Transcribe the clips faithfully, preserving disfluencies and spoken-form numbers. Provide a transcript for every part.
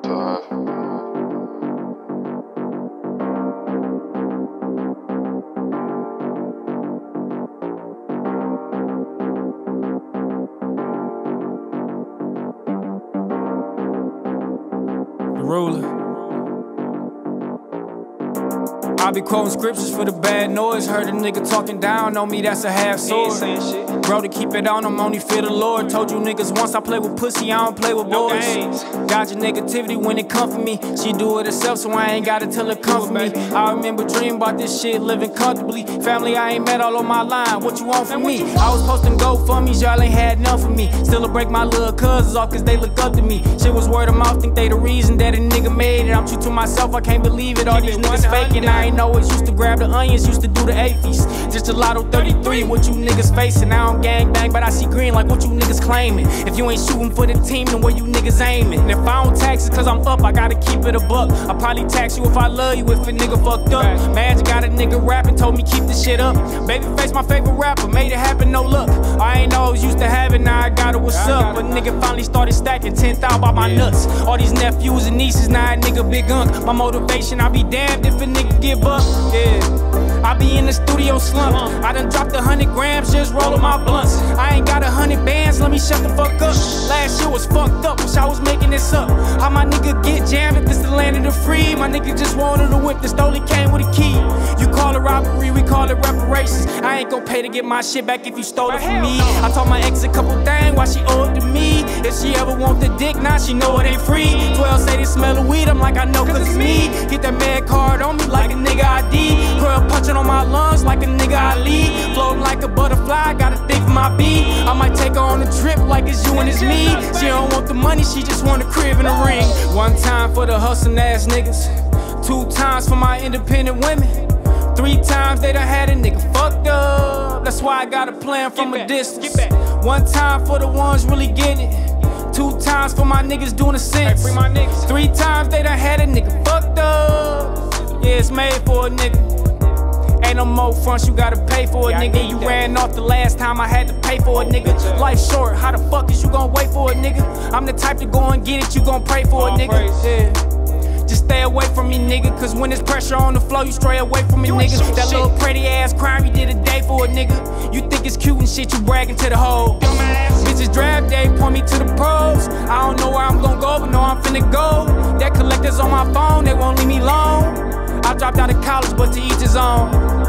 Ruler. I be quoting scriptures for the bad noise. Heard a nigga talking down on me, that's a half sword. Bro, to keep it on, I'm only fear the Lord. Told you niggas once I play with pussy, I don't play with boys. Dodge your negativity when it come for me. She do it herself, so I ain't gotta tell her come for me. I remember dreaming about this shit, living comfortably. Family I ain't met all on my line, what you want from me? I was posting GoFundMes, y'all ain't had none for me. Still to break my little cousins off cause they look up to me. Shit was word of mouth, think they the reason that a nigga made it. I'm true to myself, I can't believe it. All these niggas faking, I ain't always used to grab the onions, used to do the eight feast. Just a lotto thirty-three, what you niggas facing? I don't gang bang, but I see green like what you niggas claiming. If you ain't shooting for the team, then where you niggas aiming? And if I don't tax it cause I'm up, I gotta keep it a buck. I probably tax you if I love you, if a nigga fucked up. Magic got a nigga rapping, told me keep this shit up. Babyface my favorite rapper, made it happen, no luck. I ain't always used to have it, now I got it, what's up? But nigga finally started stacking ten thousand by my nuts. All these nephews and nieces, now a nigga big unk. My motivation, I be damned if a nigga give up. Yeah, I be in the studio slump. I done dropped a hundred grams, just rolling my blunts. I ain't got a hundred bands, let me shut the fuck up. Last year was fucked up, wish I was making this up. How my nigga get jammed if this the land of the free? My nigga just wanted a whip, the stolen came with a key. You call it robbery, we call it reparations. I ain't gon' pay to get my shit back if you stole it from me. I told my ex a couple things, why she owe it to me. If she ever want the dick, now she know it ain't free. twelve say they smell of weed, I'm like I know cause it's me. Get that mad card on me like a nigga I D. Girl punching on my lungs like a nigga I lead. Floating like a butterfly, gotta think for my beat. I might take her on a trip like it's you and it's me. She don't want the money, she just want a crib and a ring. One time for the hustling ass niggas, two times for my independent women, three times they done had a nigga fucked up. That's why I got a plan from a distance. One time for the ones really getting it, two times for my niggas doing a sentence, three times they done had a nigga fucked up. Yeah, it's made for a nigga. Ain't no more fronts, you gotta pay for a nigga. You ran off the last time I had to pay for a nigga. Life short, how the fuck is you gon' wait for a nigga? I'm the type to go and get it, you gon' pray for a nigga. Yeah. Just stay away from me, nigga, cause when there's pressure on the flow, you stray away from me, nigga. That little pretty ass crime you did a day for a nigga. You think it's cute and shit, you bragging to the hoe. Bitches draft day, point me to the pros. I don't know where I'm gon' go, but know I'm finna go. That collectors on my phone, they won't leave me alone. I dropped out of college, but to each his own.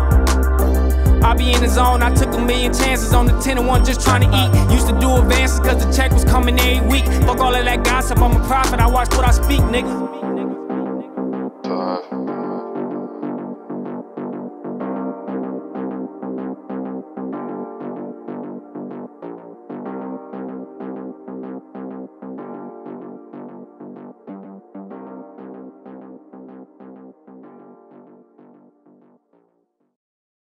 I be in the zone, I took a million chances on the ten and one just trying to eat. Used to do advances cause the check was coming every week. Fuck all of that gossip, I'm a prophet, I watch what I speak, nigga.